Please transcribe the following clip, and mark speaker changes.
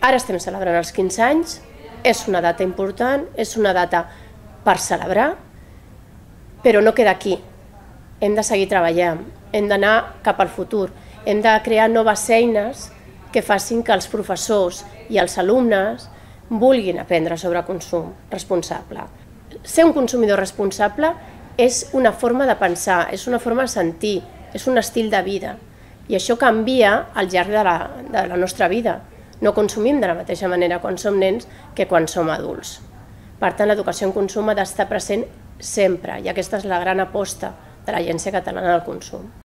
Speaker 1: Ara estem celebrant els 15 anys, és una data important, és una data per celebrar, però no queda aquí. Hem de seguir treballant, hem d'anar cap al futur, hem de crear noves eines que facin que els professors i els alumnes vulguin aprendre sobre consum responsable. Ser un consumidor responsable és una forma de pensar, és una forma de sentir, és un estil de vida. I això canvia al llarg de la nostra vida. No consumim de la mateixa manera quan som nens que quan som adults. Per tant, l'educació en consum ha d'estar present sempre, i aquesta és la gran aposta de l'Agència Catalana del Consum.